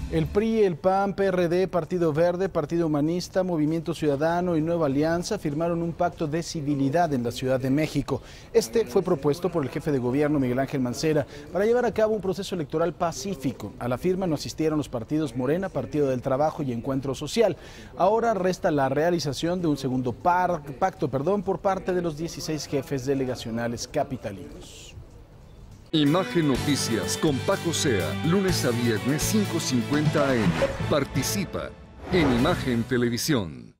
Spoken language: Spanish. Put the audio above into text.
El PRI, el PAN, PRD, Partido Verde, Partido Humanista, Movimiento Ciudadano y Nueva Alianza firmaron un pacto de civilidad en la Ciudad de México. Este fue propuesto por el jefe de gobierno Miguel Ángel Mancera para llevar a cabo un proceso electoral pacífico. A la firma no asistieron los partidos Morena, Partido del Trabajo y Encuentro Social. Ahora resta la realización de un segundo pacto por parte de los 16 jefes delegacionales capitalinos. Imagen Noticias con Paco Sea, lunes a viernes 5:50 AM. Participa en Imagen Televisión.